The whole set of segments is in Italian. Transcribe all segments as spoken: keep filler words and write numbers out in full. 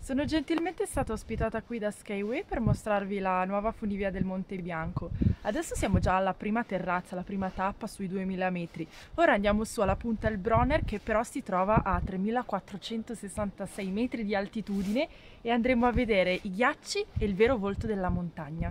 Sono gentilmente stata ospitata qui da Skyway per mostrarvi la nuova funivia del Monte Bianco. Adesso siamo già alla prima terrazza, la prima tappa sui duemila metri. Ora andiamo su alla punta del Bronner, che però si trova a tremilaquattrocentosessantasei metri di altitudine, e andremo a vedere i ghiacci e il vero volto della montagna.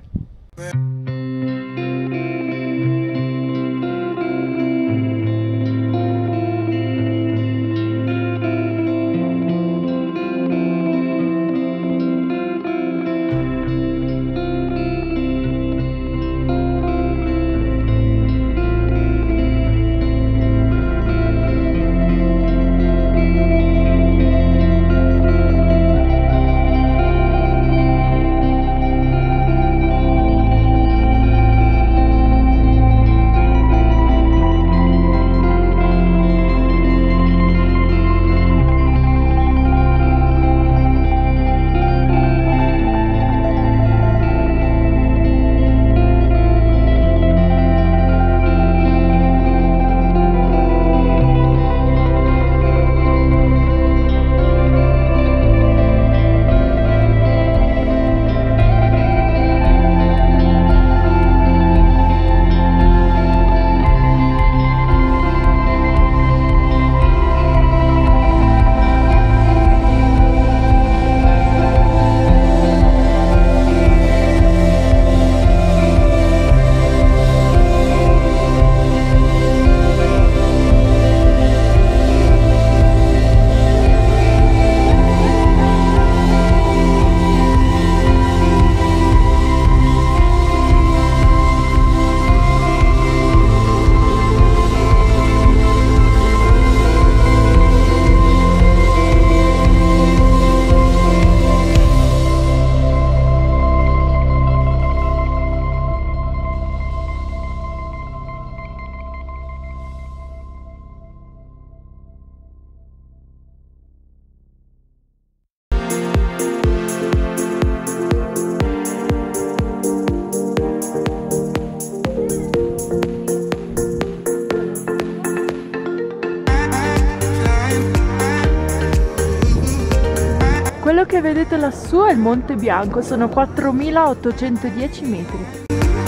Quello che vedete lassù è il Monte Bianco, sono quattromilaottocentodieci metri.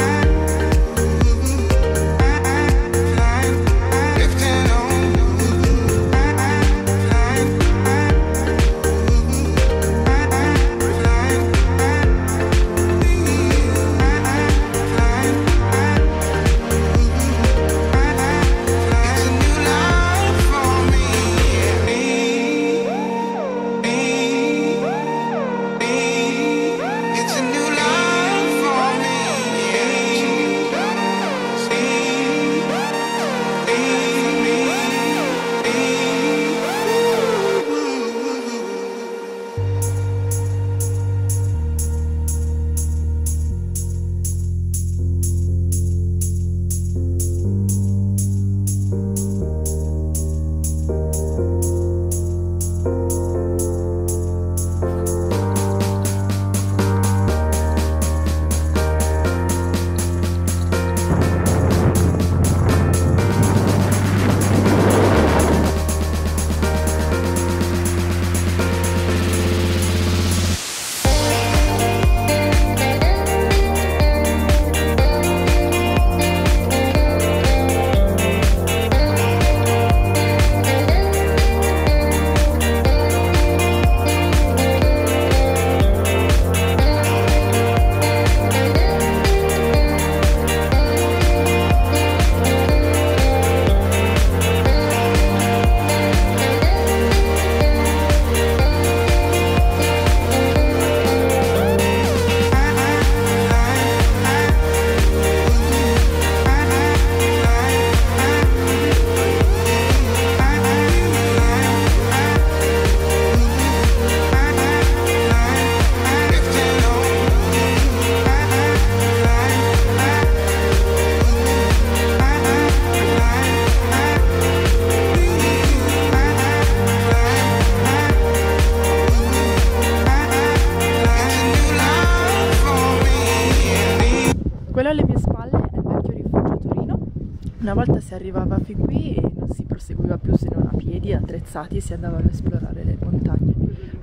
Quello alle mie spalle è il vecchio rifugio Torino. Una volta si arrivava fin qui e non si proseguiva più se non a piedi, attrezzati, e si andavano a esplorare le montagne.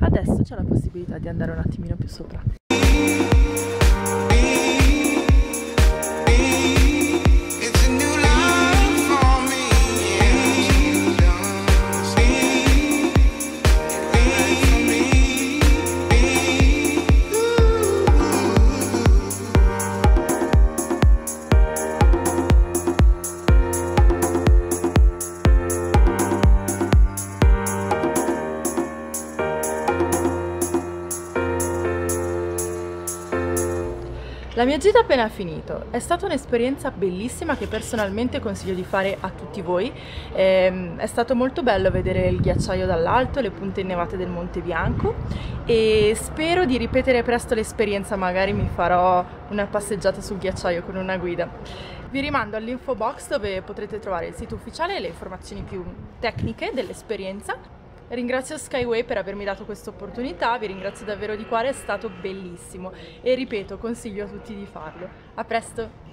adesso c'è la possibilità di andare un attimino più sopra. La mia gita è appena finito, è stata un'esperienza bellissima che personalmente consiglio di fare a tutti voi. Ehm, è stato molto bello vedere il ghiacciaio dall'alto, le punte innevate del Monte Bianco e spero di ripetere presto l'esperienza, magari mi farò una passeggiata sul ghiacciaio con una guida. Vi rimando all'info box dove potrete trovare il sito ufficiale e le informazioni più tecniche dell'esperienza. Ringrazio Skyway per avermi dato questa opportunità, vi ringrazio davvero di cuore, è stato bellissimo e ripeto, consiglio a tutti di farlo. A presto!